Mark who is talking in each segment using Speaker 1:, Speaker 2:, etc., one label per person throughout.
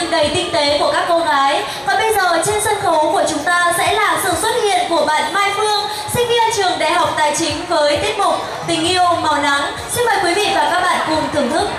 Speaker 1: trình đầy tinh tế của các cô gái. Còn bây giờ trên sân khấu của chúng ta sẽ là sự xuất hiện của bạn Mai Phương, sinh viên trường Đại học Tài chính với tiết mục Tình yêu màu nắng. Xin mời quý vị và các bạn cùng thưởng thức.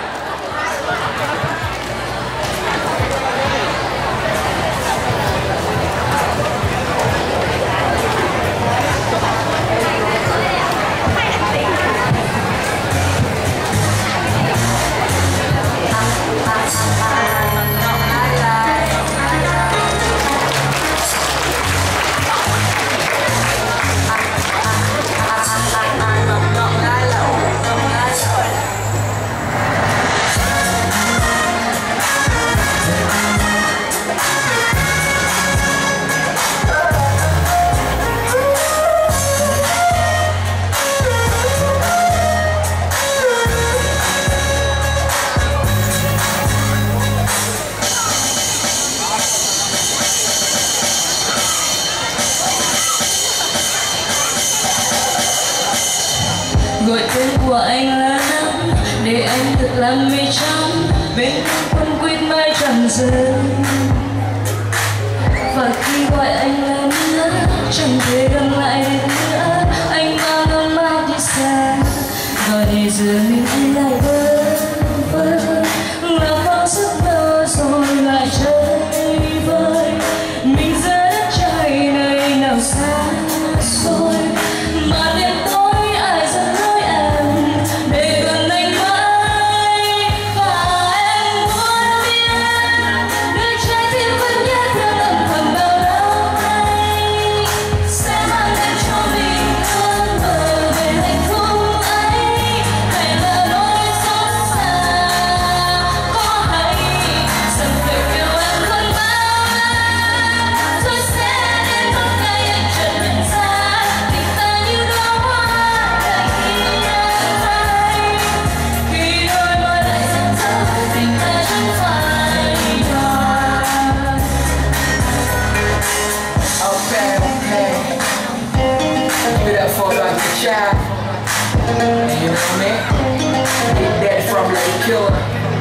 Speaker 2: Gọi tên của anh là nắng để anh thật làm mây trắng bên quân quýt mãi chẳng dừng. Và khi gọi anh là nữa chẳng thể gần lại được nữa, anh mang ơn mang đi xa và để giờ mình anh lại vơ vơ là bao giấc mơ rồi lại chơi vơi. Mình ra đất trời này nào xa xôi mà đêm tối ai dẫn lối em để gần anh mãi. Và em muốn biết nơi trái tim vẫn nhớ thương âm thầm bao lâu nay sẽ mang đến cho mình ước mơ về hạnh phúc ấy. Hay là nỗi xót xa có hay rằng việc yêu em không bao la rồi sẽ đến một ngày anh chợt nhận ra tình ta như đóa hoa lại khi em thấy khi đôi môi lại dần dần tình ta chẳng phải đòi.
Speaker 3: Okay, okay. Give it up for like a child. And you know me? Big Daddy from Lake Killer.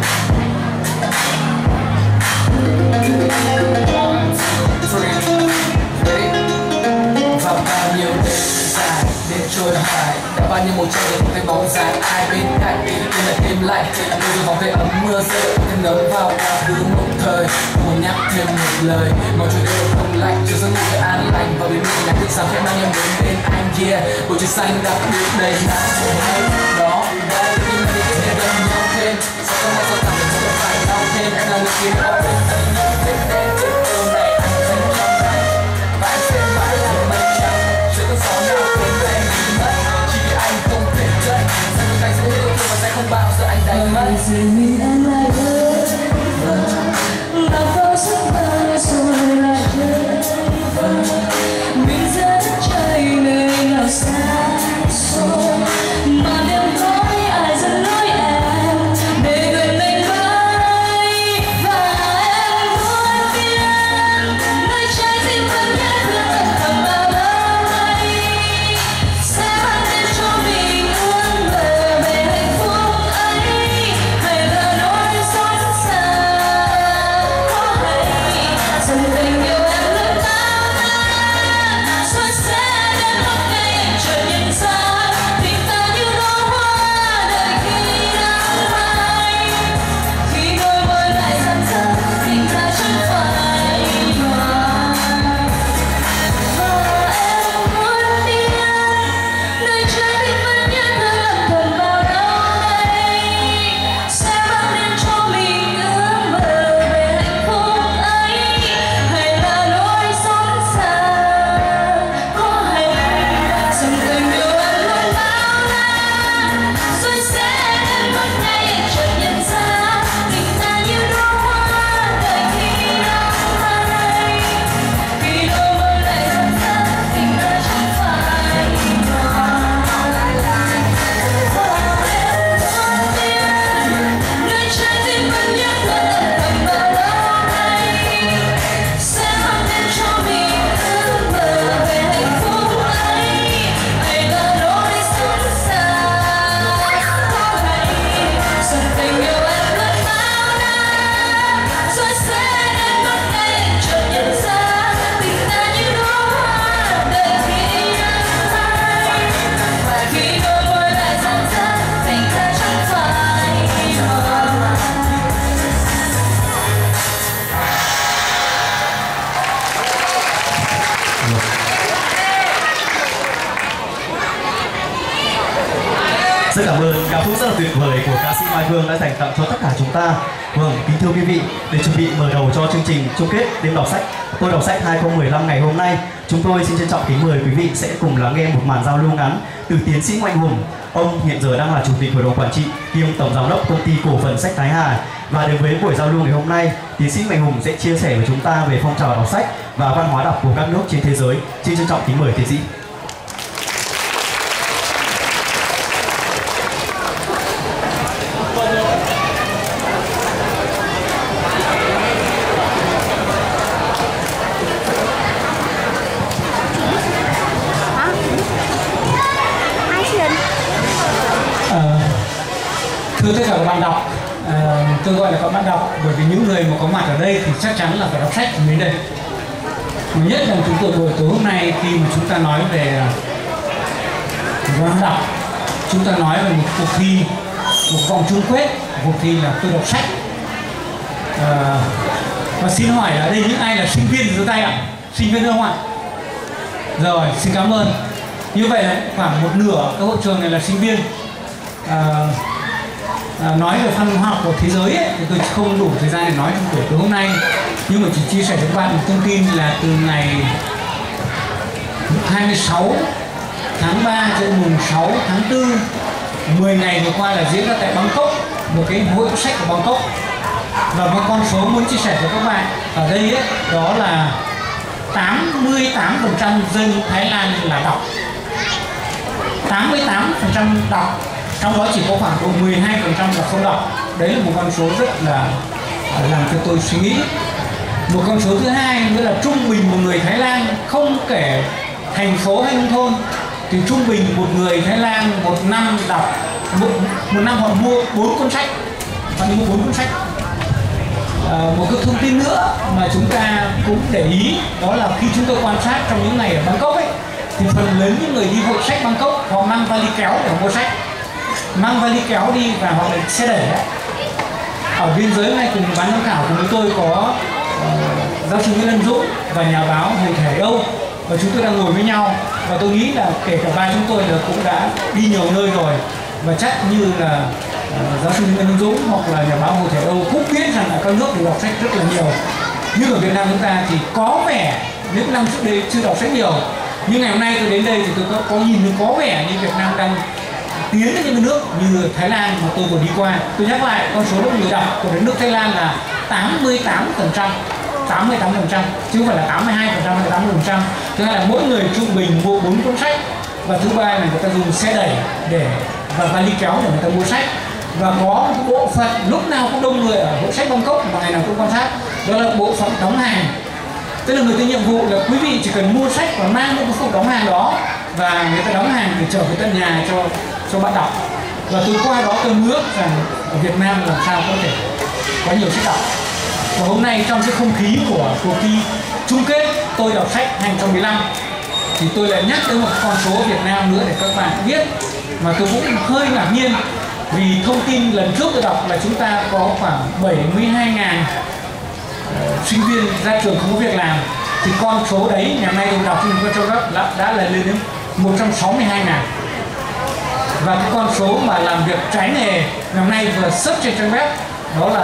Speaker 3: One, two, three. Ready? Và bao nhiêu đêm dài, đêm trôi hoài. Đã bao nhiêu một trời được thấy bóng dáng ai bên cạnh. Tim lại tim lạnh, đôi vòng tay ấm mưa rơi. Thêm nấm vào quá khứ một thời. Muốn nhắc thêm một lời, mong trời đều không lạnh. Chưa giấc ngủ để an lành và bên mình là thức sáng khẽ mang em đến bên anh. Yeah, bầu trời xanh đặc biệt đầy nắng hay đó. Đây tim là đi để gần nhau thêm. Sao không bao giờ cảm thấy không phải đau thêm. Em là người kia ở bên anh nhớ thêm đen trên cơn này anh dành trong tay. Và anh sẽ mãi là mây trắng. Chưa có gió nào quên em đi mất. Chỉ vì anh không thể chơi. Sẽ không tay sẽ yêu thương và sẽ không bao giờ anh đánh mất.
Speaker 2: Giờ mình anh lại vơ vơ là bao giấc mơ rồi lại chơi vơi. Mình ra đất trời nơi nào xa xôi mà đêm tối ai dẫn lối em để gần anh mãi. Và em muốn biết nơi trái tim vẫn nhớ thương âm thầm bao lâu nay sẽ mang đến cho mình ước mơ về hạnh phúc ấy. Hay là
Speaker 4: Rất cảm ơn ca khúc rất là tuyệt vời của ca sĩ Mai Phương đã dành tặng cho tất cả chúng ta. Vâng, kính thưa quý vị, để chuẩn bị mở đầu cho chương trình chung kết đêm đọc sách Tôi đọc sách 2015 ngày hôm nay, chúng tôi xin trân trọng kính mời quý vị sẽ cùng lắng nghe một màn giao lưu ngắn từ tiến sĩ Mạnh Hùng. Ông hiện giờ đang là chủ tịch hội đồng quản trị kiêm tổng giám đốc công ty cổ phần sách Thái Hà. Và đến với buổi giao lưu ngày hôm nay, tiến sĩ Mạnh Hùng sẽ chia sẻ với chúng ta về phong trào đọc sách và văn hóa đọc của các nước trên thế giới. Xin trân trọng kính mời tiến sĩ.
Speaker 5: Thưa tất cả các bạn đọc, tôi gọi là các bạn đọc bởi vì những người mà có mặt ở đây thì chắc chắn là phải đọc sách đến đây. Nhất là chúng tôi buổi tối hôm nay khi mà chúng ta nói về văn đọc, chúng ta nói về một cuộc thi, một vòng chung kết, cuộc thi là tôi đọc sách. Và xin hỏi ở đây những ai là sinh viên thì giơ tay ạ? Sinh viên không ạ? Rồi, xin cảm ơn. Như vậy là khoảng một nửa cái hội trường này là sinh viên. Nói về văn hóa học của thế giới ấy, thì tôi không đủ thời gian để nói trong buổi tối hôm nay, nhưng mà chỉ chia sẻ với các bạn một thông tin là từ ngày 26 tháng 3 cho đến mùng 6 tháng 4, 10 ngày vừa qua là diễn ra tại Bangkok, một cái hội sách của Bangkok. Và một con số muốn chia sẻ với các bạn ở đây ấy, đó là 88% dân Thái Lan là đọc, 88% đọc, trong đó chỉ có khoảng độ 12% là không đọc. Đấy là một con số rất là làm cho tôi suy nghĩ. Một con số thứ hai nữa là trung bình một người Thái Lan, không kể thành phố hay nông thôn, thì trung bình một người Thái Lan một năm đọc một năm họ mua 4 cuốn sách, họ đi mua 4 cuốn sách. Một cái thông tin nữa mà chúng ta cũng để ý đó là khi chúng tôi quan sát trong những ngày ở Bangkok ấy, thì phần lớn những người đi hội sách Bangkok họ mang vali kéo để mua sách, mang vali kéo đi và họ lại xe đẩy. Ở biên giới này cùng ban giám khảo cùng với tôi có giáo sư Nguyễn Lân Dũng và nhà báo Hồ Thể Âu, và chúng tôi đang ngồi với nhau, và tôi nghĩ là kể cả ba chúng tôi là cũng đã đi nhiều nơi rồi, và chắc như là giáo sư Nguyễn Lân Dũng hoặc là nhà báo Hồ Thể Âu cũng biết rằng là các nước đều đọc sách rất là nhiều. Nhưng ở Việt Nam chúng ta thì có vẻ những năm trước đây chưa đọc sách nhiều, nhưng ngày hôm nay tôi đến đây thì tôi có nhìn thấy có vẻ như Việt Nam đang tiến đến những nước như Thái Lan mà tôi vừa đi qua. Tôi nhắc lại con số lượng người đọc của đất nước Thái Lan là 88%, 88%, chứ không phải là 82% hay 80%. Thứ hai là mỗi người trung bình mua 4 cuốn sách, và thứ ba là người ta dùng xe đẩy và vali kéo để người ta mua sách. Và có một bộ phận lúc nào cũng đông người ở hội sách Bangkok mà ngày nào cũng quan sát, đó là bộ phận đóng hàng. Tức là người ta nhiệm vụ là quý vị chỉ cần mua sách và mang những cái phụ đóng hàng đó, và người ta đóng hàng để trở về tận nhà cho bạn đọc. Và từ qua đó tôi ước rằng ở Việt Nam làm sao có thể có nhiều sách đọc. Và hôm nay trong cái không khí của cuộc thi chung kết tôi đọc sách 2015 thì tôi lại nhắc đến một con số Việt Nam nữa để các bạn biết, mà tôi cũng hơi ngạc nhiên vì thông tin lần trước tôi đọc là chúng ta có khoảng 72.000 sinh viên ra trường không có việc làm, thì con số đấy ngày hôm nay tôi đọc trên con số đó đã là lên đến 162.000. Và cái con số mà làm việc trái nghề ngày hôm nay vừa search trên trang web đó là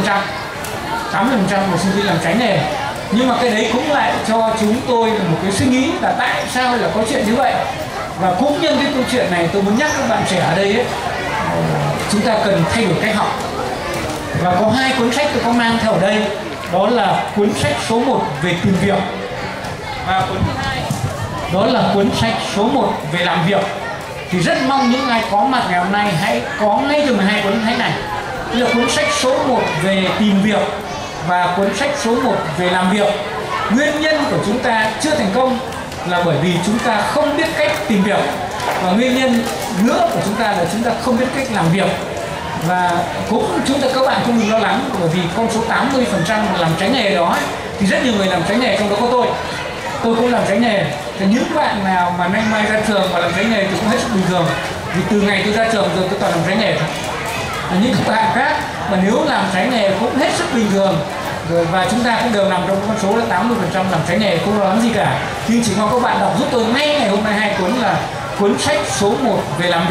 Speaker 5: 80% của sinh viên làm trái nghề. Nhưng mà cái đấy cũng lại cho chúng tôi một cái suy nghĩ là tại sao lại là có chuyện như vậy. Và cũng nhân cái câu chuyện này tôi muốn nhắc các bạn trẻ ở đây ấy, chúng ta cần thay đổi cách học. Và có 2 cuốn sách tôi có mang theo ở đây, đó là cuốn sách số 1 về tìm việc, và cuốn thứ hai đó là cuốn sách số 1 về làm việc. Thì rất mong những ai có mặt ngày hôm nay hãy có ngay từ 12 cuốn sách này. Đây là cuốn sách số 1 về tìm việc và cuốn sách số 1 về làm việc. Nguyên nhân của chúng ta chưa thành công là bởi vì chúng ta không biết cách tìm việc, và nguyên nhân nữa của chúng ta là chúng ta không biết cách làm việc. Và cũng các bạn không đừng lo lắng, bởi vì con số 80% làm trái nghề đó ấy, thì rất nhiều người làm trái nghề, trong đó có tôi cũng làm trái nghề. Thì những bạn nào mà nay mai ra trường và làm trái nghề thì cũng hết sức bình thường, vì từ ngày tôi ra trường rồi tôi toàn làm trái nghề thôi. Những các bạn khác mà nếu làm trái nghề cũng hết sức bình thường rồi, và chúng ta cũng đều nằm trong con số là 80% làm trái nghề, không lo lắng gì cả. Nhưng chỉ mong các bạn đọc giúp tôi ngay ngày hôm nay 2 cuốn là cuốn sách số 1 về làm việc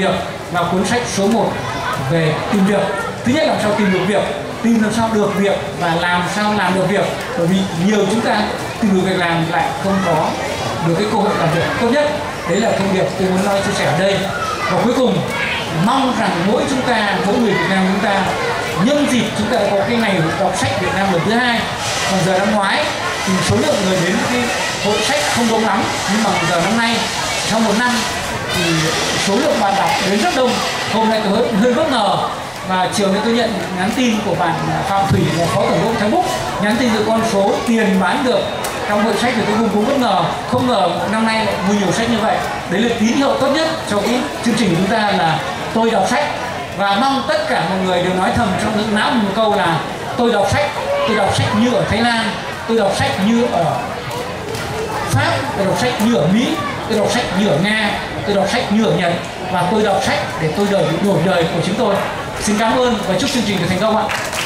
Speaker 5: vào cuốn sách số 1 về tìm việc. Thứ nhất, làm sao tìm được việc, tìm làm sao được việc và làm sao làm được việc. Bởi vì nhiều chúng ta tìm được việc làm lại không có được cái cơ hội làm việc tốt nhất. Đấy là thông điệp tôi muốn nói chia sẻ ở đây. Và cuối cùng, mong rằng mỗi chúng ta, mỗi người Việt Nam chúng ta, nhân dịp chúng ta có cái ngày đọc sách Việt Nam lần thứ 2. Còn giờ năm ngoái thì số lượng người đến cái hội sách không đông lắm, nhưng mà giờ năm nay trong một năm thì số lượng bạn đọc đến rất đông. Hôm nay tôi hơi bất ngờ, và chiều nay tôi nhận nhắn tin của bạn Phạm Thủy là phó tổng đốc Thắng Búc, nhắn tin từ con số tiền bán được trong hội sách, thì tôi cũng bất ngờ, không ngờ năm nay lại mua nhiều sách như vậy. Đấy là tín hiệu tốt nhất cho cái chương trình của chúng ta là tôi đọc sách. Và mong tất cả mọi người đều nói thầm trong những não một câu là tôi đọc sách như ở Thái Lan, tôi đọc sách như ở Pháp, tôi đọc sách như ở Mỹ, tôi đọc sách như ở Nga, tôi đọc sách như ở Nhật, và tôi đọc sách để tôi đổi đời của chúng tôi. Xin cảm ơn và chúc chương trình được thành công ạ.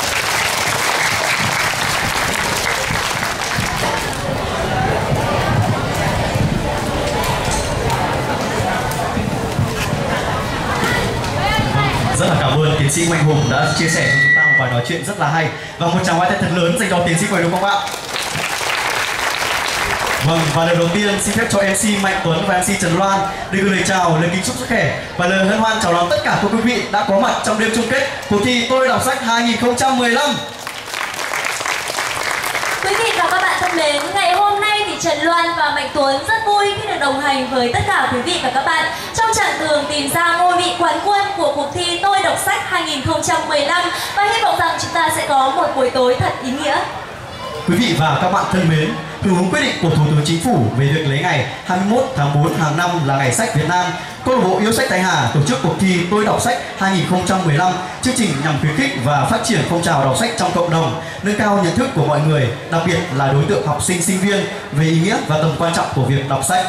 Speaker 4: Rất là cảm ơn tiến sĩ Mạnh Hùng đã chia sẻ cho chúng ta một bài nói chuyện rất là hay, và một tràng pháo tay thật lớn dành cho tiến sĩ Mạnh, đúng không ạ? Vâng, và lời đầu tiên xin phép cho MC Mạnh Tuấn và MC Trần Loan được gửi lời chào, lời kính chúc sức khỏe và lời hân hoan chào đón tất cả quý vị đã có mặt trong đêm chung kết cuộc thi Tôi đọc sách 2015.
Speaker 1: Quý vị và các bạn thân mến, ngày hôm nay thì Trần Loan và Mạnh Tuấn rất vui khi được đồng hành với tất cả quý vị và các bạn trong chặng đường tìm ra ngôi vị quán quân của cuộc thi Tôi đọc sách 2015, và hy vọng rằng chúng ta sẽ có một buổi tối thật ý nghĩa.
Speaker 4: Quý vị và các bạn thân mến, hưởng ứng quyết định của Thủ tướng Chính phủ về việc lấy ngày 21 tháng 4 hàng năm là ngày sách Việt Nam, câu lạc bộ yêu sách Thái Hà tổ chức cuộc thi Tôi đọc sách 2015, chương trình nhằm khuyến khích và phát triển phong trào đọc sách trong cộng đồng, nâng cao nhận thức của mọi người, đặc biệt là đối tượng học sinh, sinh viên về ý nghĩa và tầm quan trọng của việc đọc sách.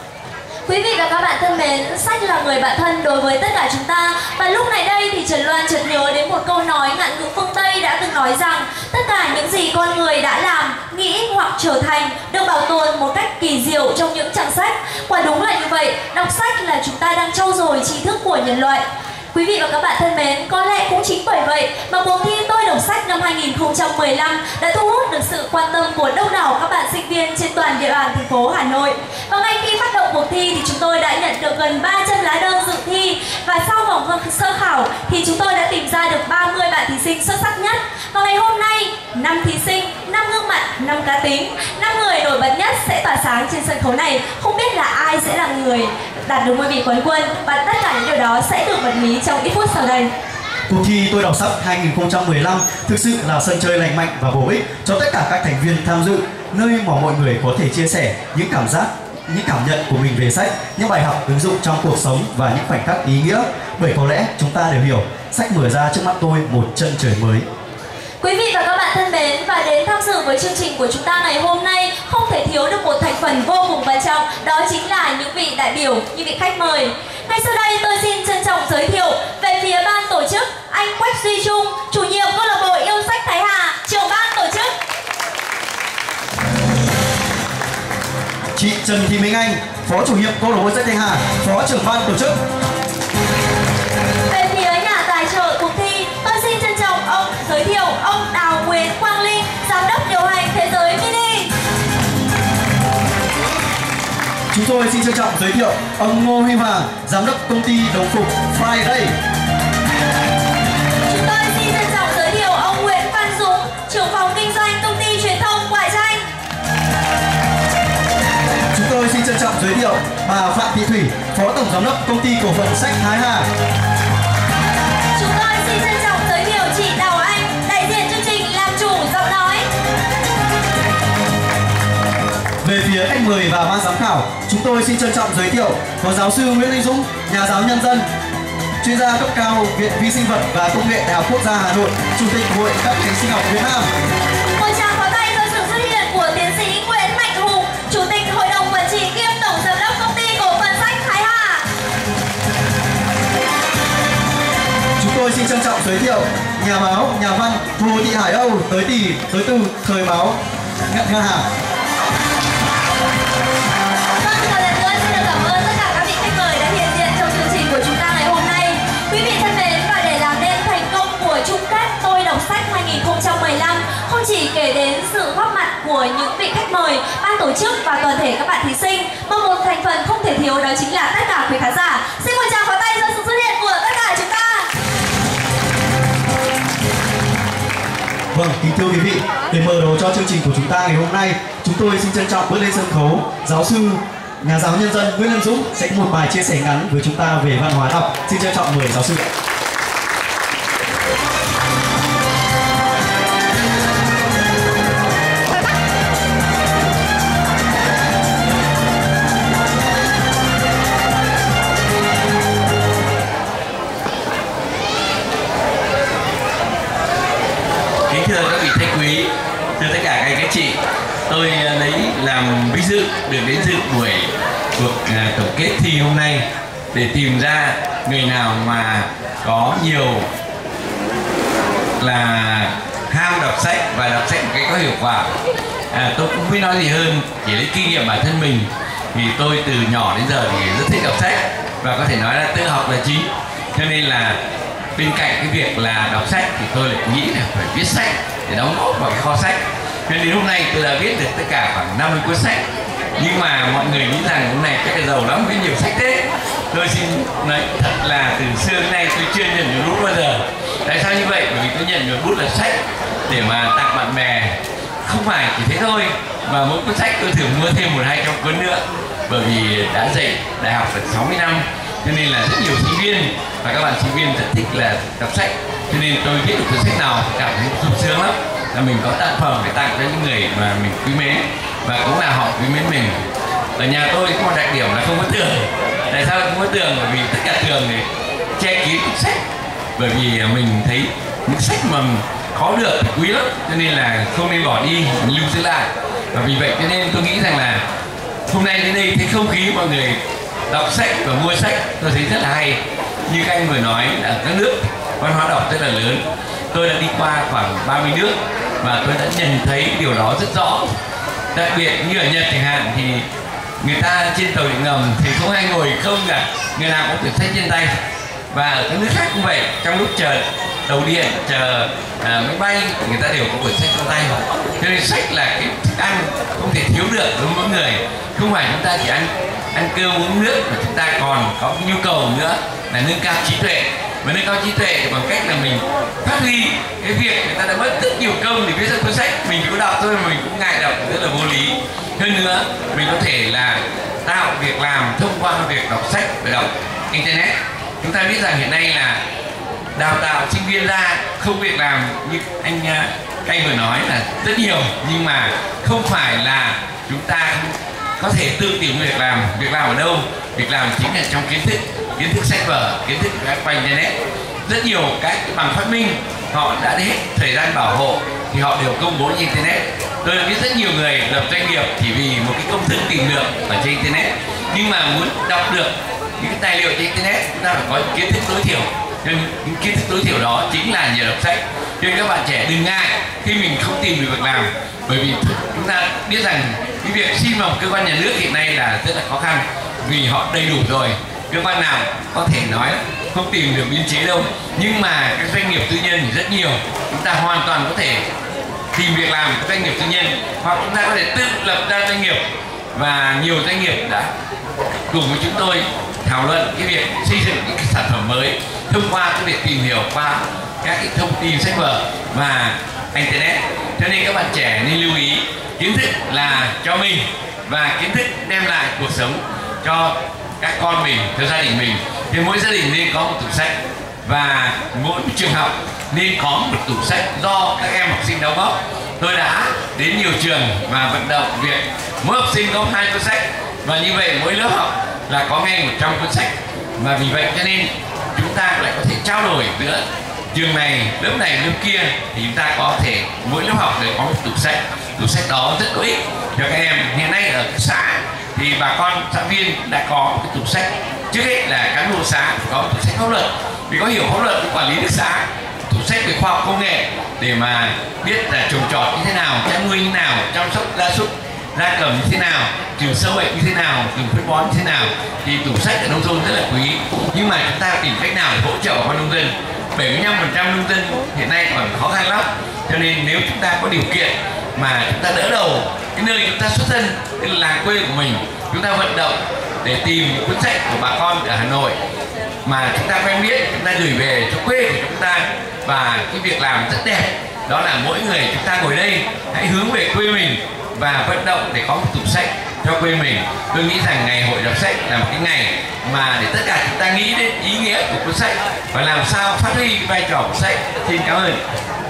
Speaker 1: Quý vị và các bạn thân mến, sách là người bạn thân đối với tất cả chúng ta. Và lúc này đây thì Trần Loan chợt nhớ đến một câu nói ngạn ngữ phương Tây đã từng nói rằng tất cả những gì con người đã làm, nghĩ hoặc trở thành được bảo tồn một cách kỳ diệu trong những trang sách. Quả đúng là như vậy, đọc sách là chúng ta đang trau dồi tri thức của nhân loại. Quý vị và các bạn thân mến, có lẽ cũng chính bởi vậy mà cuộc thi Tôi đọc sách năm 2015 đã thu hút được sự quan tâm của đông đảo các bạn sinh viên trên toàn địa bàn thành phố Hà Nội. Và ngay khi phát động cuộc thi thì chúng tôi đã nhận được gần 300 lá đơn dự thi, và sau vòng sơ khảo thì chúng tôi đã tìm ra được 30 bạn thí sinh xuất sắc nhất. Và ngày hôm nay, 5 thí sinh, 5 gương mặt, 5 cá tính, 5 người nổi bật nhất sẽ tỏa sáng trên sân khấu này. Không biết là ai sẽ là người đạt được ngôi vị quán quân, và tất cả những điều đó sẽ được bật mí trong ít phút sau đây.
Speaker 4: Cuộc thi Tôi đọc sách 2015 thực sự là sân chơi lành mạnh và bổ ích cho tất cả các thành viên tham dự, nơi mà mọi người có thể chia sẻ những cảm giác, những cảm nhận của mình về sách, những bài học ứng dụng trong cuộc sống và những khoảnh khắc ý nghĩa. Bởi có lẽ chúng ta đều hiểu, sách mở ra trước mắt tôi một chân trời mới.
Speaker 1: Quý vị và các bạn thân mến, và đến tham dự với chương trình của chúng ta ngày hôm nay không thể thiếu được một thành phần vô cùng quan trọng, đó chính là những vị đại biểu, những vị khách mời. Ngay sau đây tôi xin trân trọng giới thiệu về phía ban tổ chức anh Quách Duy Trung, chủ nhiệm câu lạc bộ yêu sách Thái Hà, trưởng ban tổ chức.
Speaker 4: Chị Trần Thị Minh Anh, phó chủ nhiệm câu lạc bộ sách Thái Hà, phó trưởng ban tổ chức.
Speaker 1: Về phía nhà tài trợ cuộc thi, tôi xin trân trọng giới thiệu ông Đào Nguyễn Quang Linh, giám đốc điều hành Thế giới Mini.
Speaker 4: Chúng tôi xin trân trọng giới thiệu ông Ngô Huy Hoàng, giám đốc công ty đồng phục Friday.
Speaker 1: Chúng tôi xin trân trọng giới thiệu ông Nguyễn Văn Dũng, trưởng phòng kinh doanh công ty truyền thông Quả Chanh.
Speaker 4: Chúng tôi xin trân trọng giới thiệu bà Phạm Thị Thủy, phó tổng giám đốc công ty cổ phần sách Thái Hà.
Speaker 1: Chúng tôi xin trân trọng giới thiệu chị Đào Anh, đại diện chương trình làm chủ giọng nói.
Speaker 4: Về phía khách mời và ban giám khảo, chúng tôi xin trân trọng giới thiệu phó giáo sư Nguyễn Anh Dũng, nhà giáo nhân dân, chuyên gia cấp cao Viện Vi sinh vật và Công nghệ Đại học Quốc gia Hà Nội, chủ tịch Hội các ngành sinh học Việt Nam.
Speaker 1: Một tràng pháo tay cho sự xuất hiện của tiến sĩ Nguyễn Mạnh Hùng, chủ tịch Hội đồng quản trị kiêm tổng giám đốc công ty cổ phần sách Thái Hà.
Speaker 4: Chúng tôi xin trân trọng giới thiệu nhà báo, nhà văn Hồ Thị Hải Âu, tới từ thời báo Ngân Hàng.
Speaker 1: Vâng, một lần nữa xin được cảm ơn tất cả các vị khách mời đã hiện diện trong chương trình của chúng ta ngày hôm nay. chỉ kể đến sự góp mặt của những vị khách mời, ban tổ chức và toàn thể các bạn thí sinh, mà một thành phần không thể thiếu đó chính là tất cả quý khán giả. Xin một tràng pháo tay cho sự xuất hiện của tất cả chúng ta.
Speaker 4: Vâng, kính thưa quý vị, để mở đầu cho chương trình của chúng ta ngày hôm nay, chúng tôi xin trân trọng bước lên sân khấu giáo sư, nhà giáo nhân dân Nguyễn Lân Dũng sẽ có một bài chia sẻ ngắn với chúng ta về văn hóa đọc. Xin trân trọng mời giáo sư.
Speaker 6: Thưa các vị khách quý, thưa tất cả các chị, tôi lấy làm vinh dự được đến dự buổi cuộc tổng kết thi hôm nay để tìm ra người nào mà có nhiều là ham đọc sách và đọc sách một cách có hiệu quả. Tôi cũng không biết nói gì hơn, chỉ lấy kinh nghiệm bản thân mình thì tôi từ nhỏ đến giờ thì rất thích đọc sách và có thể nói là tự học là chính, cho nên là bên cạnh cái việc là đọc sách thì tôi lại nghĩ là phải viết sách để đóng góp vào cái kho sách. Nên đến hôm nay tôi đã viết được tất cả khoảng 50 cuốn sách. Nhưng mà mọi người nghĩ rằng hôm nay chắc là giàu lắm với nhiều sách thế. Tôi xin nói thật là từ xưa đến nay tôi chưa nhận được bút bao giờ. Tại sao như vậy? Bởi vì tôi nhận được bút là sách để mà tặng bạn bè. Không phải chỉ thế thôi, mà mỗi cuốn sách tôi thường mua thêm 100-200 cuốn nữa. Bởi vì đã dạy đại học được 60 năm, cho nên là rất nhiều sinh viên và các bạn sinh viên rất thích là đọc sách, cho nên tôi viết được cuốn sách nào cảm thấy sung sướng lắm, là mình có tác phẩm để tặng cho những người mà mình quý mến và cũng là họ quý mến mình. Ở nhà tôi có một đặc điểm là không có tường. Tại sao không có tường? Bởi vì tất cả tường thì che kín sách, bởi vì mình thấy những sách mà khó được thì quý lắm, cho nên là không nên bỏ đi, mình lưu giữ lại. Và vì vậy cho nên tôi nghĩ rằng là hôm nay đến đây thấy không khí mọi người đọc sách và mua sách tôi thấy rất là hay. Như các anh vừa nói là các nước văn hóa đọc rất là lớn. Tôi đã đi qua khoảng 30 nước và tôi đã nhận thấy điều đó rất rõ. Đặc biệt như ở Nhật chẳng hạn thì người ta trên tàu điện ngầm thì không ai ngồi không cả, người nào cũng quyển sách trên tay. Và ở các nước khác cũng vậy, trong lúc chờ tàu điện, chờ máy bay, người ta đều có quyển sách trong tay. Cho nên sách là cái thức ăn không thể thiếu được đối với mỗi người. Không phải chúng ta chỉ ăn cơm uống nước, mà chúng ta còn có nhu cầu nữa là nâng cao trí tuệ. Và nâng cao trí tuệ bằng cách là mình phát huy cái việc người ta đã mất rất nhiều công để viết ra cuốn sách, mình chỉ có đọc thôi mà mình cũng ngại đọc, rất là vô lý. Hơn nữa mình có thể là tạo việc làm thông qua việc đọc sách và đọc internet. Chúng ta biết rằng hiện nay là đào tạo sinh viên ra không việc làm như anh vừa nói là rất nhiều, nhưng mà không phải là chúng ta có thể tự tìm việc làm. Việc làm ở đâu? Việc làm chính là trong kiến thức sách vở, kiến thức các qua internet. Rất nhiều các bằng phát minh họ đã hết thời gian bảo hộ thì họ đều công bố trên internet. Tôi đã biết rất nhiều người lập doanh nghiệp chỉ vì một cái công thức tìm được ở trên internet. Nhưng mà muốn đọc được những cái tài liệu trên internet, chúng ta phải có kiến thức tối thiểu. Nên những kiến thức tối thiểu đó chính là nhờ đọc sách. Cho nên các bạn trẻ đừng ngại khi mình không tìm được việc làm, bởi vì chúng ta biết rằng cái việc xin vào cơ quan nhà nước hiện nay là rất là khó khăn, vì họ đầy đủ rồi. Cơ quan nào có thể nói không tìm được biên chế đâu, nhưng mà các doanh nghiệp tư nhân thì rất nhiều. Chúng ta hoàn toàn có thể tìm việc làm các doanh nghiệp tư nhân, hoặc chúng ta có thể tự lập ra doanh nghiệp. Và nhiều doanh nghiệp đã cùng với chúng tôi thảo luận cái việc xây dựng những cái sản phẩm mới thông qua cái việc tìm hiểu qua các cái thông tin sách vở và internet. Cho nên các bạn trẻ nên lưu ý, kiến thức là cho mình và kiến thức đem lại cuộc sống cho các con mình, cho gia đình mình. Thì mỗi gia đình nên có một tủ sách và mỗi trường học nên có một tủ sách do các em học sinh đóng góp. Tôi đã đến nhiều trường và vận động việc mỗi học sinh có 2 cuốn sách, và như vậy mỗi lớp học là có ngay 100 cuốn sách. Và vì vậy cho nên chúng ta lại có thể trao đổi giữa trường này, lớp kia, thì chúng ta có thể mỗi lớp học đều có một tủ sách. Tủ sách đó rất có ích cho các em. Hiện nay ở xã thì bà con xã viên đã có một cái tủ sách. Trước hết là cán bộ xã có một tủ sách pháp luật, vì có hiểu pháp luật để quản lý được xã. Tủ sách về khoa học công nghệ để mà biết là trồng trọt như thế nào, chăn nuôi như thế nào, chăm sóc gia súc gia cầm như thế nào, trừ sâu bệnh như thế nào, dùng phân bón như thế nào. Thì tủ sách ở nông thôn rất là quý, nhưng mà chúng ta tìm cách nào để hỗ trợ bà con nông dân 75% nông dân hiện nay còn khó khăn lắm. Cho nên nếu chúng ta có điều kiện mà chúng ta đỡ đầu cái nơi chúng ta xuất thân, cái làng quê của mình, chúng ta vận động để tìm những cuốn sách của bà con ở Hà Nội mà chúng ta quen biết, chúng ta gửi về cho quê của chúng ta. Và cái việc làm rất đẹp đó là mỗi người chúng ta ngồi đây hãy hướng về quê mình và vận động để có một tủ sách cho quê mình. Tôi nghĩ rằng ngày hội đọc sách là một cái ngày mà để tất cả chúng ta nghĩ đến ý nghĩa của cuốn sách và làm sao phát huy cái vai trò của sách. Xin cảm ơn.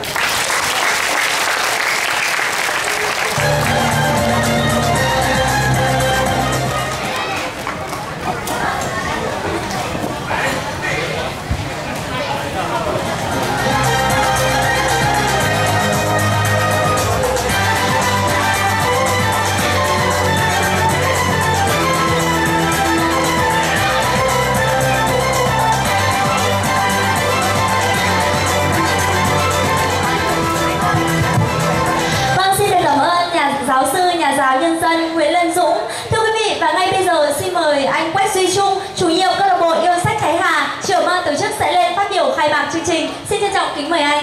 Speaker 1: Giáo nhân dân Nguyễn Lân Dũng. Thưa quý vị, và ngay bây giờ xin mời anh Quách Duy Trung, chủ nhiệm câu lạc bộ yêu sách Thái Hà, trưởng ban tổ chức sẽ lên phát biểu khai mạc chương trình. Xin trân trọng kính mời anh.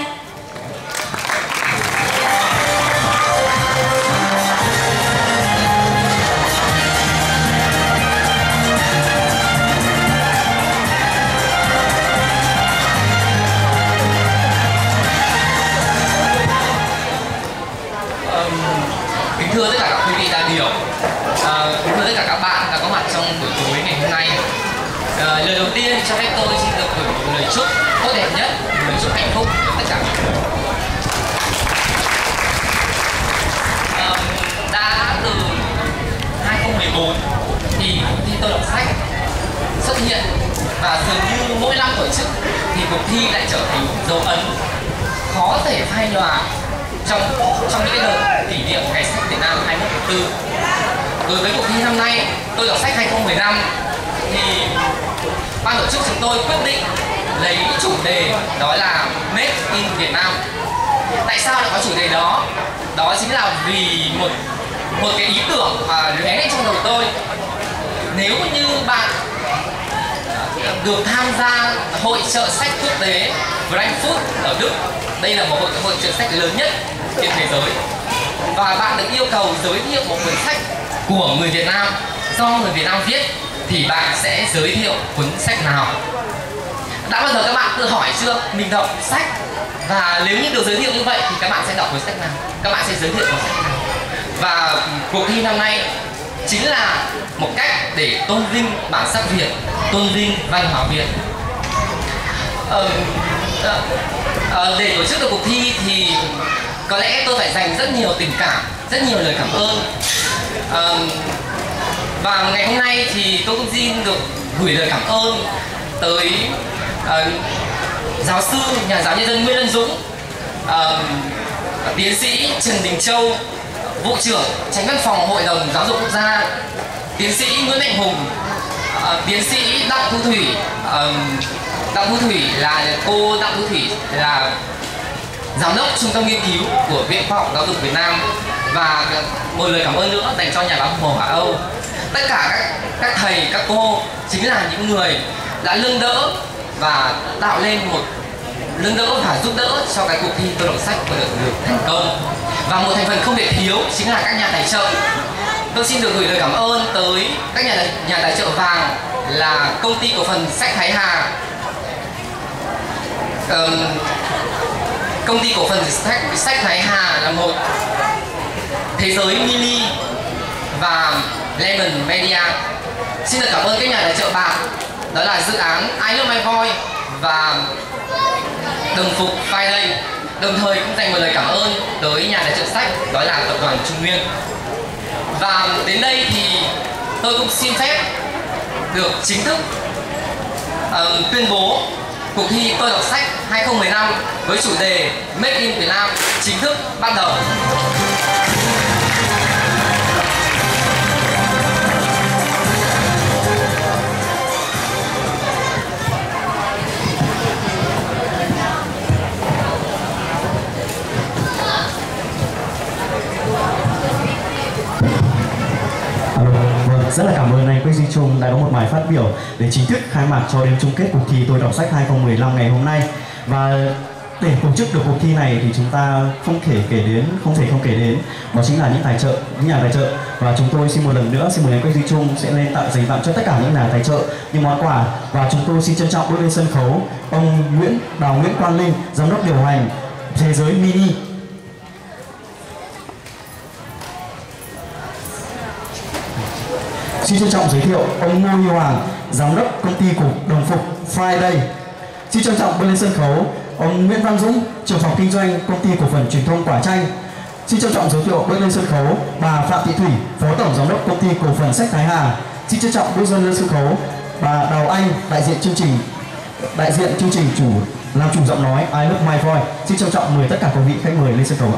Speaker 7: Kính thưa tất cả các quý vị đại biểu, kính thưa tất cả các bạn đã có mặt trong buổi tối ngày hôm nay. Lời đầu tiên cho phép tôi xin được gửi một lời chúc tốt đẹp nhất, lời chúc hạnh phúc cho tất cả mọi người. Đã từ 2014 thì cuộc thi tôi đọc sách xuất hiện và dường như mỗi năm tổ chức thì cuộc thi lại trở thành dấu ấn khó thể phai nhòa trong những cái đợt kỷ niệm ngày sách Việt Nam 21 tháng 4. Đối với cuộc thi năm nay tôi đọc sách 2015 thì ban tổ chức chúng tôi quyết định lấy chủ đề đó là Made in Việt Nam. Tại sao lại có chủ đề đó? Đó chính là vì một cái ý tưởng mà lóe lên trong đầu tôi. Nếu như bạn được tham gia hội chợ sách quốc tế Frankfurt ở Đức, đây là một hội chợ sách lớn nhất trên thế giới, và bạn được yêu cầu giới thiệu một cuốn sách của người Việt Nam do người Việt Nam viết, thì bạn sẽ giới thiệu cuốn sách nào? Đã bao giờ các bạn tự hỏi chưa? Mình đọc sách và nếu như được giới thiệu như vậy thì các bạn sẽ đọc cuốn sách nào? Các bạn sẽ giới thiệu cuốn sách nào? Và cuộc thi năm nay chính là một cách để tôn vinh bản sắc Việt, tôn vinh văn hóa Việt. Để tổ chức được cuộc thi thì có lẽ tôi phải dành rất nhiều tình cảm, rất nhiều lời cảm ơn. Và ngày hôm nay thì tôi cũng xin được gửi lời cảm ơn tới giáo sư, nhà giáo nhân dân Nguyễn Lân Dũng, tiến sĩ Trần Đình Châu, vụ trưởng Chánh văn phòng Hội đồng Giáo dục Quốc gia, tiến sĩ Nguyễn Mạnh Hùng, tiến sĩ Đặng Thu Thủy. Đặng Thu Thủy là cô Đặng Thu Thủy là giám đốc trung tâm nghiên cứu của Viện Khoa học Giáo dục Việt Nam, và một lời cảm ơn nữa dành cho nhà báo Hồ Hà Âu. Tất cả các thầy, các cô chính là những người đã nâng đỡ và tạo lên nâng đỡ và giúp đỡ cho cái cuộc thi tôi đọc sách của được thành công. Và một thành phần không thể thiếu chính là các nhà tài trợ. Tôi xin được gửi lời cảm ơn tới các nhà tài trợ vàng là Công ty cổ phần sách Thái Hà, Công ty cổ phần sách Thái Hà là một, Thế giới Mini và Lemon Media. Xin được cảm ơn các nhà tài trợ bạc, đó là dự án I Love My Voice và đồng phục Friday. Đồng thời cũng dành một lời cảm ơn tới nhà tài trợ sách, đó là tập đoàn Trung Nguyên. Và đến đây thì tôi cũng xin phép được chính thức tuyên bố cuộc thi tôi đọc sách 2015 với chủ đề Made in Việt Nam chính thức bắt đầu.
Speaker 4: Rất là cảm ơn anh Quách Duy Trung đã có một bài phát biểu để chính thức khai mạc cho đêm chung kết cuộc thi tôi đọc sách 2015 ngày hôm nay. Và để tổ chức được cuộc thi này thì chúng ta không thể không kể đến đó chính là những nhà tài trợ. Và chúng tôi xin một lần nữa xin mời anh Quách Duy Trung sẽ lên dành tặng cho tất cả những nhà tài trợ những món quà. Và chúng tôi xin trân trọng bước lên sân khấu ông Nguyễn Quang Linh, giám đốc điều hành Thế Giới Mini. Xin trân trọng giới thiệu ông Ngô Huy Hoàng, giám đốc công ty cổ đồng phục Friday. Xin trân trọng bước lên sân khấu ông Nguyễn Văn Dũng, trưởng phòng kinh doanh công ty cổ phần truyền thông Quả Chanh. Xin trân trọng giới thiệu bước lên sân khấu bà Phạm Thị Thủy, phó tổng giám đốc công ty cổ phần sách Thái Hà. Xin trân trọng bước lên sân khấu bà Đào Anh, đại diện chương trình làm chủ giọng nói I Love My Voice. Xin trân trọng mời tất cả các vị khách mời lên sân khấu ạ.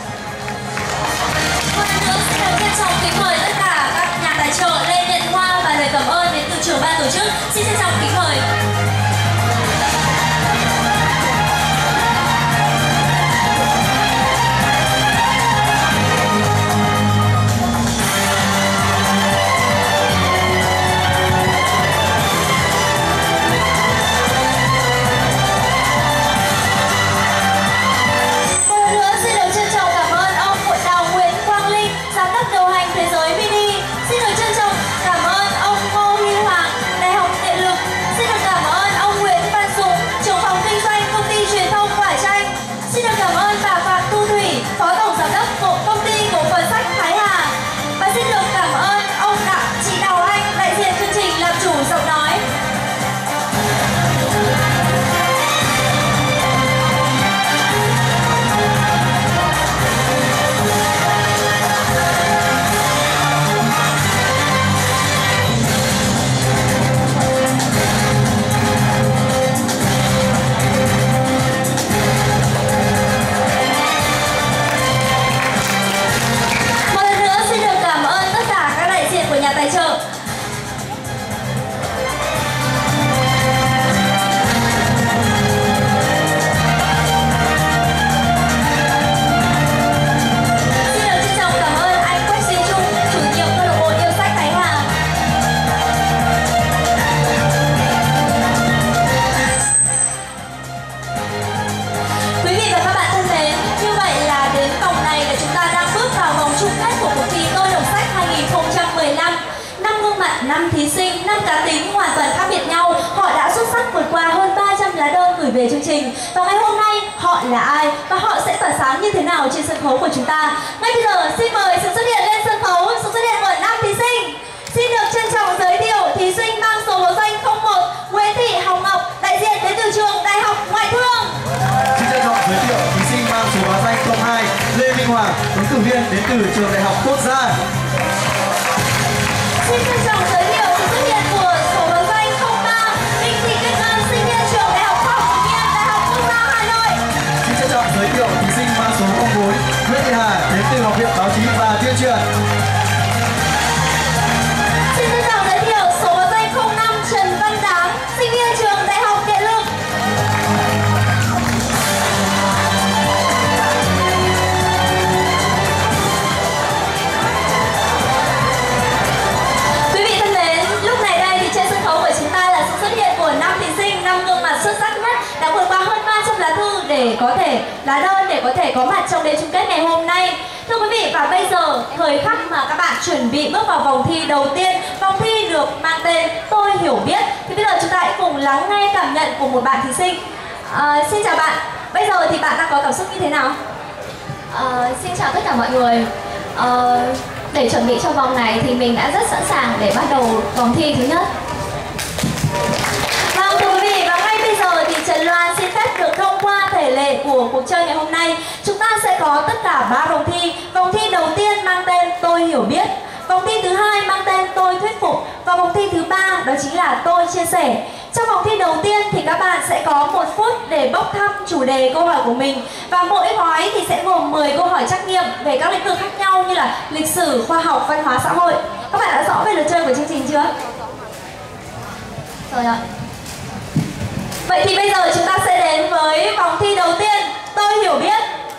Speaker 1: Tài trợ lên nhận hoa và lời cảm ơn đến từ trưởng ban tổ chức. Xin trân trọng kính mời. Một lần nữa xin được trân trọng cảm ơn ông Hội Đào Nguyễn Quang Linh, giám đốc điều hành Thế Giới Mini. Xin được trân trọng cảm ơn ông Ngô Huy Hoàng, Đại học Điện lực. Xin được cảm ơn ông Nguyễn Văn Dũng, trưởng phòng kinh doanh công ty truyền thông Quả Chanh. Xin được cảm ơn bà Phạm Thu Thủy, phó tổng giám đốc của công ty cổ phần sách Thái Hà. Và xin được cảm ơn ông chị Đào Anh, đại diện chương trình làm chủ giọng nói. Tài trợ. Xin được trân trọng cảm ơn anh Quách Duy Trung, chủ nhiệm câu lạc bộ yêu sách Thái Hà. Quý vị và các bạn thân mến, như vậy là đến vòng này là chúng ta đang bước vào vòng chung kết của cuộc thi Tôi đọc sách 2015. 5 gương mặt, 5 thí sinh, 5 cá tính hoàn toàn khác biệt nhau. Họ đã xuất sắc vượt qua hơn 300 lá đơn gửi về chương trình. Và ngày hôm nay họ là ai và họ sẽ tỏa sáng như thế nào trên sân khấu của chúng ta? Ngay bây giờ xin mời sự xuất hiện lên sân khấu, sự xuất hiện của 5 thí sinh. Xin được trân trọng giới thiệu thí sinh mang số báo danh 01 Nguyễn Thị Hồng Ngọc, đại diện đến từ trường Đại học Ngoại thương.
Speaker 4: Xin trân trọng giới thiệu thí sinh mang số báo danh 02 Lê Minh Hoàng, ứng cử viên đến từ trường Đại học Quốc gia.
Speaker 1: Xin trân trọng giới thiệu sự xuất hiện của số báo danh 03 Đinh Thị Tuyết Ngân, sinh viên trường Đại học Khoa học Tự nhiên Đại học Quốc gia Hà Nội.
Speaker 4: Xin trân trọng giới thiệu thí sinh mang số 04 Nguyễn Thị Hà đến từ Học viện Báo chí và Tuyên truyền.
Speaker 1: Xin trân trọng giới thiệu số báo danh 05 Trần Văn Đáng, sinh viên trường Đại học Điện lực. Quý vị thân mến, lúc này đây thì trên sân khấu của chúng ta là sự xuất hiện của 5 thí sinh, 5 gương mặt xuất sắc nhất đã vượt qua hơn 300 lá đơn để có thể có mặt trong đêm chung kết ngày hôm nay. Thưa quý vị, và bây giờ thời khắc mà các bạn chuẩn bị bước vào vòng thi đầu tiên, vòng thi được mang tên Tôi Hiểu Biết, thì bây giờ chúng ta hãy cùng lắng nghe cảm nhận của một bạn thí sinh. Xin chào bạn, bây giờ thì bạn đang có cảm xúc như thế nào?
Speaker 8: Xin chào tất cả mọi người. Để chuẩn bị cho vòng này thì mình đã rất sẵn sàng để bắt đầu vòng thi thứ nhất.
Speaker 1: Vâng, thưa quý vị, và ngay bây giờ thì Trần Loan xin phép được thông qua thể lệ của cuộc chơi ngày hôm nay. Chúng ta sẽ có tất cả 3 vòng thi. Vòng thi đầu tiên mang tên Tôi Hiểu Biết, vòng thi thứ hai mang tên Tôi Thuyết Phục, và vòng thi thứ 3 đó chính là Tôi Chia Sẻ. Trong vòng thi đầu tiên thì các bạn sẽ có 1 phút để bốc thăm chủ đề câu hỏi của mình, và mỗi gói thì sẽ gồm 10 câu hỏi trắc nghiệm về các lĩnh vực khác nhau như là lịch sử, khoa học, văn hóa, xã hội. Các bạn đã rõ về luật chơi của chương trình chưa?
Speaker 8: Rồi ạ.
Speaker 1: Vậy thì bây giờ chúng ta sẽ đến với vòng thi đầu tiên, Tôi Hiểu Biết.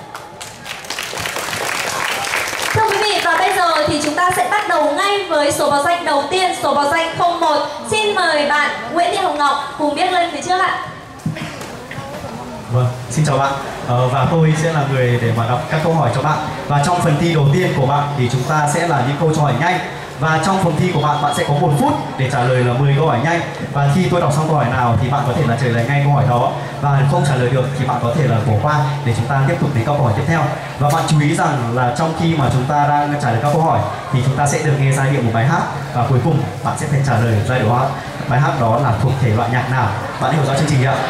Speaker 1: Thưa quý vị, và bây giờ thì chúng ta sẽ bắt đầu ngay với số báo danh đầu tiên, số báo danh 01. Xin mời bạn Nguyễn Thị Hồng Ngọc cùng biết lên phía trước ạ.
Speaker 4: Vâng, xin chào bạn. Và tôi sẽ là người để mà đọc các câu hỏi cho bạn. Và trong phần thi đầu tiên của bạn thì chúng ta sẽ là những câu hỏi nhanh. Và trong phần thi của bạn, bạn sẽ có 1 phút để trả lời là 10 câu hỏi nhanh. Và khi tôi đọc xong câu hỏi nào thì bạn có thể là trả lời ngay câu hỏi đó. Và không trả lời được thì bạn có thể là bỏ qua để chúng ta tiếp tục đến câu hỏi tiếp theo. Và bạn chú ý rằng là trong khi mà chúng ta đang trả lời các câu hỏi thì chúng ta sẽ được nghe giai điệu một bài hát. Và cuối cùng bạn sẽ phải trả lời giai điệu bài hát đó là thuộc thể loại nhạc nào. Bạn hiểu rõ chương trình ạ?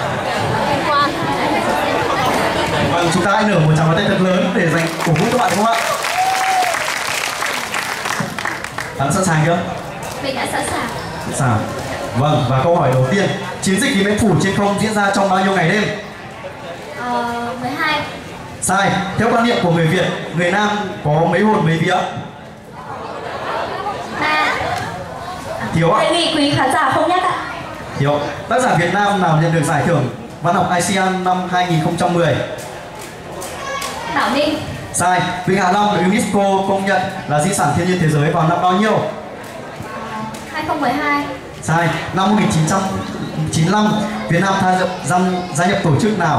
Speaker 4: Vâng, chúng ta hãy nở một tràng pháo tay thật lớn để dành cổ vũ các bạn đúng không ạ? Bạn sẵn sàng chưa?
Speaker 8: Mình đã sẵn sàng.
Speaker 4: Sẵn sàng. Vâng, và câu hỏi đầu tiên, chiến dịch Điện Biên Phủ trên không diễn ra trong bao nhiêu ngày đêm?
Speaker 8: 12.
Speaker 4: Sai. Theo quan niệm của người Việt, người Nam có mấy hồn mấy vía?
Speaker 8: 3.
Speaker 4: Thiếu ạ.
Speaker 1: Đề nghị quý khán giả không nhắc ạ.
Speaker 4: Thiếu. Tác giả Việt Nam nào nhận được giải thưởng văn học ASEAN năm 2010?
Speaker 8: Bảo Ninh.
Speaker 4: Sai. Vịnh Hạ Long được UNESCO công nhận là di sản thiên nhiên thế giới vào năm bao nhiêu?
Speaker 8: 2012.
Speaker 4: Sai. Năm 1995, Việt Nam gia nhập tổ chức nào?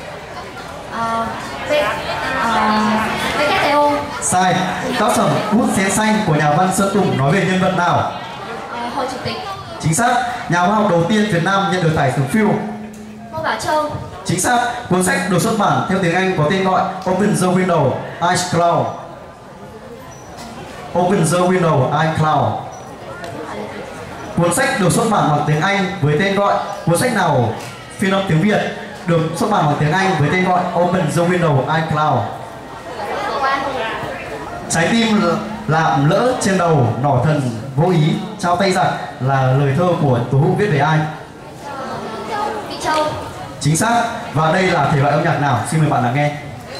Speaker 8: WTO.
Speaker 4: Sai. Tác phẩm Bút xé xanh của nhà văn Sơn Tùng nói về nhân vật nào?
Speaker 8: Hồ Chủ tịch.
Speaker 4: Chính xác. Nhà khoa học đầu tiên Việt Nam nhận được giải thưởng Phiêu?
Speaker 8: Ngô Bảo Châu.
Speaker 4: Chính xác. Cuốn sách được xuất bản theo tiếng Anh có tên gọi Open the Window, iCloud. Open the Window, iCloud. Cuốn sách được xuất bản bằng tiếng Anh với tên gọi, cuốn sách nào phiên âm tiếng Việt được xuất bản bằng tiếng Anh với tên gọi Open the Window, iCloud. Trái tim lạm lỡ trên đầu, nỏ thần vô ý trao tay giặc là lời thơ của Tố Hữu viết về ai?
Speaker 8: Vị Châu.
Speaker 4: Chính xác. Và đây là thể loại âm nhạc nào? Xin mời bạn lắng nghe.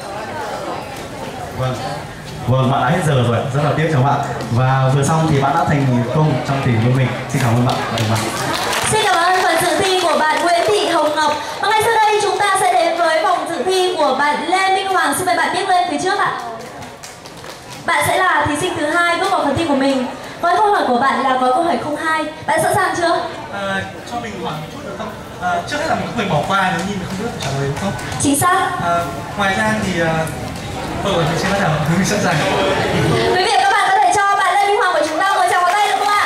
Speaker 4: Vâng, bạn đã hết giờ rồi, rất là tiếc chào bạn. Và vừa xong thì bạn đã thành công trong tình của mình. Xin cảm ơn bạn.
Speaker 1: Xin cảm ơn phần dự thi của bạn Nguyễn Thị Hồng Ngọc. Và ngay sau đây chúng ta sẽ đến với vòng dự thi của bạn Lê Minh Hoàng. Xin mời bạn bước lên phía trước ạ. Bạn sẽ là thí sinh thứ 2 bước vào phần thi của mình. Với câu hỏi của bạn là gói câu hỏi 02. Bạn sẵn sàng chưa?
Speaker 9: Cho mình hỏi một chút được không? Trước hết là mình có thể bỏ qua nếu như mình không biết trả lời đúng không?
Speaker 1: Chính xác.
Speaker 9: Ngoài ra thì mình sẽ bắt đầu. Mình sẵn sàng.
Speaker 1: Quý vị và các bạn có thể cho bạn Lê Minh Hoàng của chúng ta một tràng pháo tay được không ạ?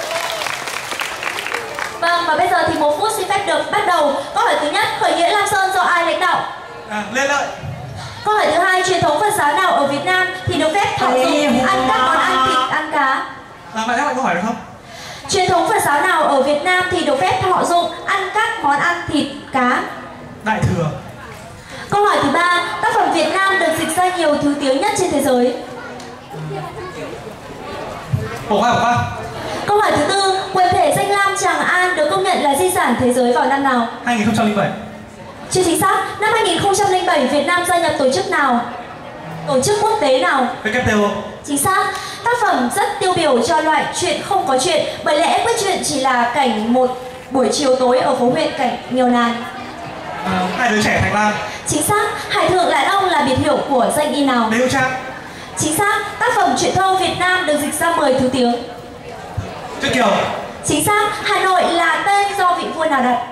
Speaker 1: Vâng, và bây giờ thì 1 phút xin phép được bắt đầu. Câu hỏi thứ nhất, khởi nghĩa Lam Sơn do ai lãnh đạo?
Speaker 9: Lê Lợi.
Speaker 1: Câu hỏi thứ hai, truyền thống Phật giáo nào ở Việt Nam thì được phép thọ dụng ăn các món ăn thịt, ăn cá?
Speaker 9: Bạn nhắc lại câu hỏi được không?
Speaker 1: Truyền thống Phật giáo nào ở Việt Nam thì được phép thọ dụng ăn các món ăn thịt, cá?
Speaker 9: Đại thừa.
Speaker 1: Câu hỏi thứ ba, tác phẩm Việt Nam được dịch ra nhiều thứ tiếng nhất trên thế giới?
Speaker 9: Bỏ qua.
Speaker 1: Câu hỏi thứ tư, quần thể danh lam Tràng An được công nhận là di sản thế giới vào năm nào?
Speaker 9: 2007.
Speaker 1: Chưa chính xác. Năm 2007 Việt Nam gia nhập tổ chức nào? Tổ chức quốc tế nào?
Speaker 9: WTO.
Speaker 1: Chính xác. Tác phẩm rất tiêu biểu cho loại chuyện không có chuyện, bởi lẽ quyết chuyện chỉ là cảnh một buổi chiều tối ở phố huyện cảnh nghèo nàn.
Speaker 9: Hai đứa trẻ Thành Lam.
Speaker 1: Chính xác. Hải thượng Lãn Ông là biệt hiệu của danh y nào?
Speaker 9: Đế Trang.
Speaker 1: Chính xác. Tác phẩm truyện thơ Việt Nam được dịch ra 10 thứ tiếng?
Speaker 9: Tuyết Kiều.
Speaker 1: Chính xác. Hà Nội là tên do vị vua nào đặt?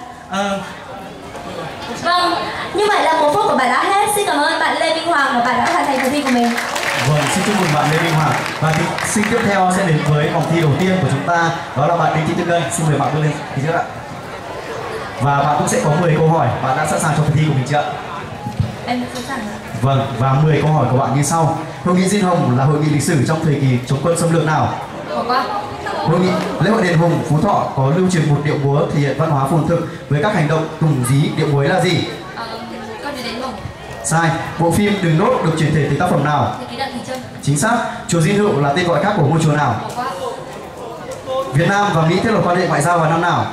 Speaker 1: Vâng, như vậy là 1 phút của bạn đã hết. Xin cảm ơn bạn Lê Minh Hoàng và bạn đã hoàn thành phần thi của mình.
Speaker 4: Vâng, xin chúc mừng bạn Lê Minh Hoàng. Và thí sinh tiếp theo sẽ đến với vòng thi đầu tiên của chúng ta, đó là bạn Đinh Thị Tuyết Ngân. Xin mời bạn bước lên phía trước ạ. Và bạn cũng sẽ có 10 câu hỏi. Bạn đã sẵn sàng cho phần thi của mình chưa ạ?
Speaker 1: Em đã sẵn sàng rồi.
Speaker 4: Vâng, và 10 câu hỏi của bạn như sau. Hội nghị Diên Hồng là hội nghị lịch sử trong thời kỳ chống quân xâm lược nào?
Speaker 8: Bỏ qua.
Speaker 4: Hội nghị lễ hội đền Hùng Phú Thọ có lưu truyền một điệu múa thể hiện văn hóa phồn thực với các hành động tùng dí. Điệu múa ấy là gì?
Speaker 8: Con đi đến mộng.
Speaker 4: Sai. Bộ phim Đừng Đốt được chuyển thể từ tác phẩm nào?
Speaker 8: Nhật ký Đặng Thùy Trâm.
Speaker 4: Chính xác. Chùa Diên Hữu là tên gọi khác của ngôi chùa nào?
Speaker 8: Bỏ qua.
Speaker 4: Việt Nam và Mỹ thiết lập quan hệ ngoại giao vào năm nào?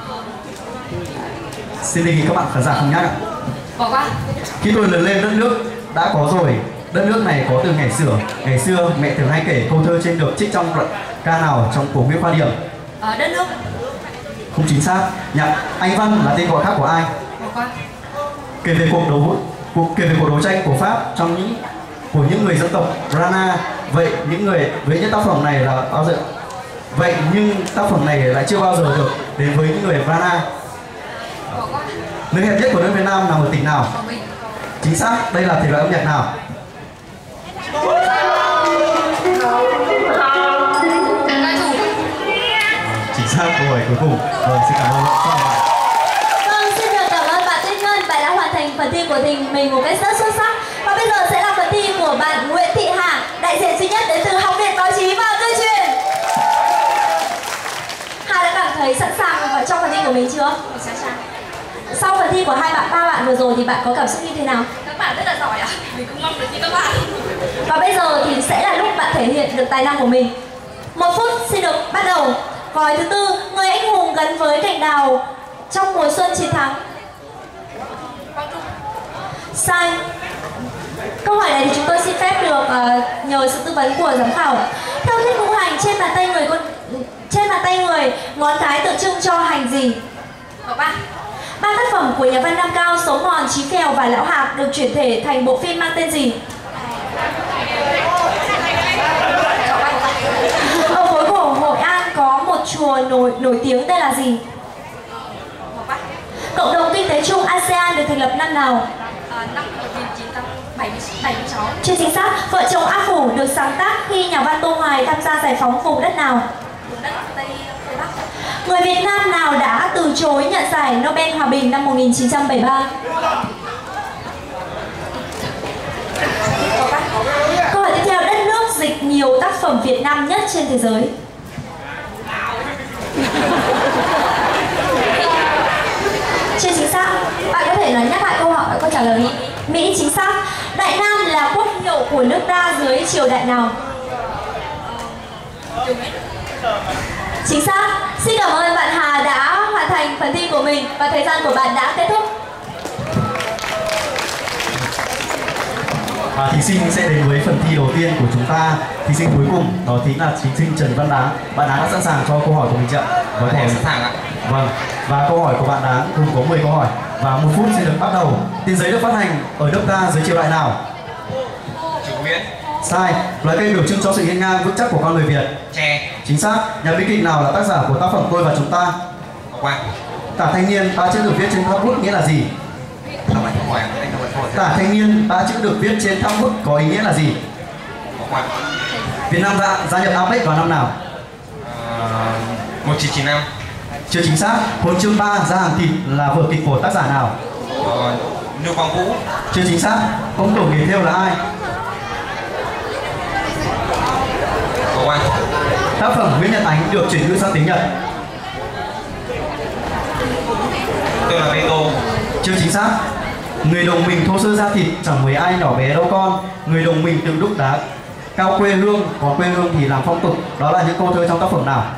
Speaker 4: Xin đề nghị các bạn khán giả không nhắc ạ.
Speaker 8: Bỏ qua.
Speaker 4: Khi tôi lớn lên đất nước đã có rồi. Đất nước này có từ ngày xưa. Ngày xưa mẹ thường hay kể câu thơ trên được trích trong đoạn ca nào trong của Nguyễn Khoa Điểm?
Speaker 8: Đất nước.
Speaker 4: Không chính xác. Nhạc Anh Văn là tên gọi khác của ai?
Speaker 8: Bỏ qua.
Speaker 4: Kể về cuộc đấu tranh của Pháp trong những người dân tộc Rana. Vậy những người với những tác phẩm này là bao giờ? Vậy nhưng tác phẩm này lại chưa bao giờ được đến với những người Rana.
Speaker 8: Bỏ qua.
Speaker 4: Nơi hẹp nhất của nước Việt Nam nằm ở tỉnh nào? Chính xác, đây là thể loại âm nhạc nào? Chính xác, câu hỏi cuối cùng. Vâng, xin cảm ơn bạn.
Speaker 1: Vâng, xin được cảm ơn bạn Tuyết Ngân, bạn đã hoàn thành phần thi của mình một cách rất xuất sắc. Và bây giờ sẽ là phần thi của bạn Nguyễn Thị Hà, đại diện duy nhất đến từ Học viện Báo chí và Tuyên truyền. Hà đã cảm thấy sẵn sàng vào trong phần thi của mình chưa? Sẵn sàng. Sau phần thi của ba bạn vừa rồi thì bạn có cảm xúc như thế nào?
Speaker 2: Các bạn rất là giỏi ạ. Mình cũng mong được như các bạn.
Speaker 1: Và bây giờ thì sẽ là lúc bạn thể hiện được tài năng của mình. 1 phút xin được bắt đầu. Gói thứ tư, người anh hùng gắn với cành đào trong mùa xuân chiến thắng. Sai. Câu hỏi này thì chúng tôi xin phép được nhờ sự tư vấn của giám khảo. Theo thuyết ngũ hành, trên bàn tay người ngón cái tượng trưng cho hành gì? Ba tác phẩm của nhà văn Nam Cao, Số Mòn, Chí Phèo và Lão Hạc được chuyển thể thành bộ phim mang tên gì? Ở phố cổ Hội An có một chùa nổi tiếng tên là gì? Cộng đồng kinh tế chung ASEAN được thành lập năm nào?
Speaker 2: Năm 1976.
Speaker 1: Chưa chính xác. Vợ chồng A Phủ được sáng tác khi nhà văn Tô Hoài tham gia giải phóng vùng đất nào?
Speaker 2: Vùng đất Tây Bắc.
Speaker 1: Người Việt Nam nào đã từ chối nhận giải Nobel Hòa bình năm 1973? Câu hỏi tiếp theo, đất nước dịch nhiều tác phẩm Việt Nam nhất trên thế giới? Chưa chính xác. Bạn có thể là nhắc lại câu trả lời. Mỹ chính xác. Đại Nam là quốc hiệu của nước ta dưới triều đại nào? Chính xác. Xin cảm ơn bạn Hà đã hoàn thành phần thi của mình và thời gian của bạn đã kết thúc.
Speaker 4: Thí sinh sẽ đến với phần thi đầu tiên của chúng ta. Thí sinh cuối cùng đó chính là thí sinh Trần Văn Đáng. Bạn Đáng đã sẵn sàng cho câu hỏi của mình chưa?
Speaker 7: Với câu hỏi sẵn sàng ạ.
Speaker 4: Vâng. Và câu hỏi của bạn Đáng cùng có 10 câu hỏi và 1 phút sẽ được bắt đầu. Tiền giấy được phát hành ở nước ta dưới triều đại nào?
Speaker 7: Chủ Nguyễn.
Speaker 4: Sai. Loại cây biểu trưng cho sự hiên ngang vững chắc của con người Việt?
Speaker 7: Tre.
Speaker 4: Chính xác. Nhà biên kịch nào là tác giả của tác phẩm Tôi và Chúng ta?
Speaker 7: Ngọc Quang.
Speaker 4: Tả thanh niên 3 chữ được viết trên tháp bút nghĩa là gì? Tả thanh niên 3 chữ được viết trên tháp bút có ý nghĩa là gì?
Speaker 7: Ngọc Quang.
Speaker 4: Việt Nam gia nhập APEC vào năm nào?
Speaker 7: 1995.
Speaker 4: Chưa chính xác. Hồn chương 3 ra hàng thịt là vở kịch của tác giả nào?
Speaker 7: Lưu Quang Vũ.
Speaker 4: Chưa chính xác. Ông tổ nghề thêu là ai?
Speaker 7: Ngọc Quang.
Speaker 4: Tác phẩm Nguyễn Nhật Ánh được chuyển ngữ sang tiếng Nhật?
Speaker 7: Tôi là Beto.
Speaker 4: Chưa chính xác. Người đồng mình thô sơ da thịt chẳng mấy ai nhỏ bé đâu con. Người đồng mình từng đúc đá cao quê hương, còn quê hương thì làm phong tục. Đó là những câu thơ trong tác phẩm nào?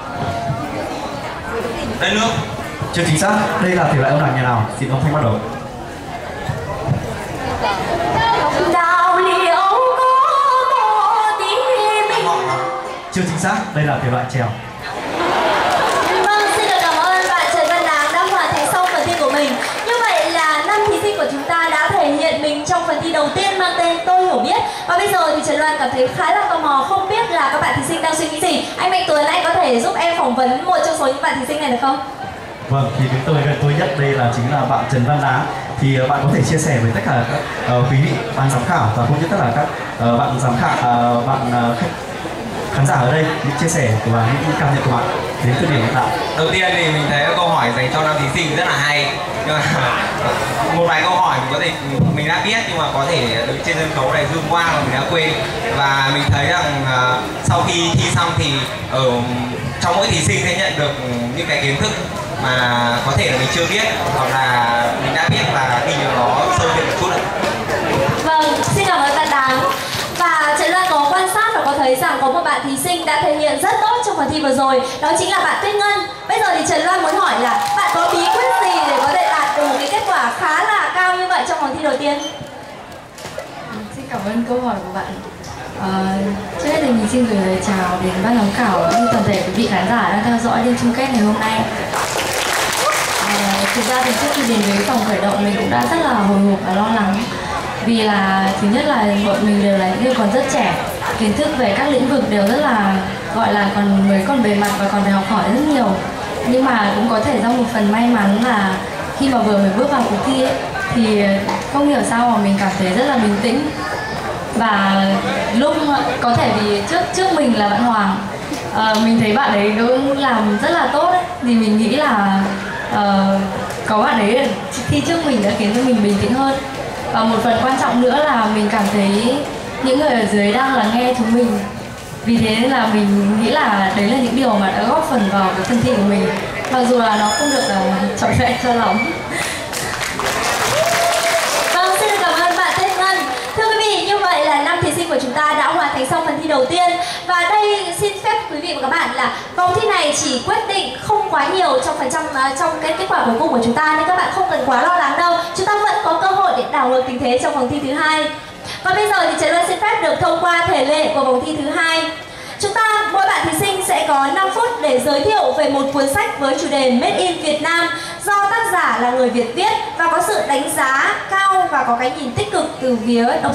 Speaker 7: Đất nước.
Speaker 4: Chưa chính xác. Đây là thể loại âm nhạc nhà nào? Xin ông Thanh bắt đầu.
Speaker 1: Đào liễu có một tí.
Speaker 4: Chưa chính xác. Đây là thể loại trèo.
Speaker 1: Vâng, xin được cảm ơn bạn Trần Văn Đáng đã hoàn thành xong phần thi của mình. Như vậy là 5 thí sinh của chúng ta đã thể hiện mình trong phần thi đầu tiên mang tên Tôi Hiểu Biết. Và bây giờ thì Trần Loan cảm thấy khá là tò mò, không biết là các bạn thí sinh đang suy nghĩ gì. Anh Mạnh Tuấn, anh có thể giúp em phỏng vấn một trong số những bạn thí sinh này được không?
Speaker 4: Vâng, thì với tôi gần tôi nhất đây là chính là bạn Trần Văn Đáng. Thì bạn có thể chia sẻ với tất cả các quý vị ban giám khảo và cũng như tất cả các bạn giám khảo, khán giả ở đây những chia sẻ và những cảm nhận của bạn đến thời điểm hiện tại.
Speaker 7: Đầu tiên thì mình thấy câu hỏi dành cho nam thí sinh rất là hay, nhưng mà một vài câu hỏi mình có thể mình đã biết nhưng mà có thể trên sân khấu này zoom qua mà mình đã quên. Và mình thấy rằng sau khi thi xong thì trong mỗi thí sinh sẽ nhận được những cái kiến thức mà có thể là mình chưa biết hoặc là mình đã biết và ghi nhớ nó sâu thêm một chút ạ.
Speaker 1: Vâng, xin cảm ơn bạn Đáng. Và Trần Loan có quan sát và có thấy rằng có một bạn thí sinh đã thể hiện rất tốt trong phần thi vừa rồi, đó chính là bạn Tuyết Ngân. Bây giờ thì Trần Loan muốn hỏi là bạn có bí quyết gì để có thể đạt được một cái kết quả khá là cao như vậy trong vòng thi đầu tiên?
Speaker 2: Xin cảm ơn câu hỏi của bạn. Trước hết thì mình xin gửi lời chào đến ban giám khảo cũng như toàn thể quý vị khán giả đang theo dõi đêm chung kết ngày hôm nay. Thực ra thì trước khi đến với phòng khởi động mình cũng đã rất là hồi hộp và lo lắng, vì là thứ nhất là bọn mình đều là những người còn rất trẻ, kiến thức về các lĩnh vực đều rất là gọi là còn mới còn bề mặt và còn phải học hỏi rất nhiều. Nhưng mà cũng có thể do một phần may mắn là khi mà vừa mới bước vào cuộc thi ấy, thì không hiểu sao mà mình cảm thấy rất là bình tĩnh. Và lúc có thể vì trước mình là bạn Hoàng, mình thấy bạn ấy cũng làm rất là tốt ấy, thì mình nghĩ là có bạn ấy thi trước mình đã khiến cho mình bình tĩnh hơn. Và một phần quan trọng nữa là mình cảm thấy những người ở dưới đang lắng nghe chúng mình. Vì thế nên là mình nghĩ là đấy là những điều mà đã góp phần vào cái phần thi của mình, mặc dù là nó không được trọn vẹn cho lắm.
Speaker 1: Vâng, xin được cảm ơn bạn Thanh Ngân. Thưa quý vị, như vậy là 5 thí sinh của chúng ta đã hoàn thành xong phần thi đầu tiên. Và đây xin phép quý vị và các bạn là vòng thi này chỉ quyết định không quá nhiều trong cái kết quả cuối cùng của chúng ta, nên các bạn không cần quá lo lắng đâu. Chúng ta vẫn có cơ hội để đảo ngược tình thế trong vòng thi thứ hai. Và bây giờ thì Trần Luân xin phép được thông qua thể lệ của vòng thi thứ hai. Chúng ta, mỗi bạn thí sinh sẽ có 5 phút để giới thiệu về một cuốn sách với chủ đề Made in Việt Nam do tác giả là người Việt viết và có sự đánh giá cao và có cái nhìn tích cực từ phía độc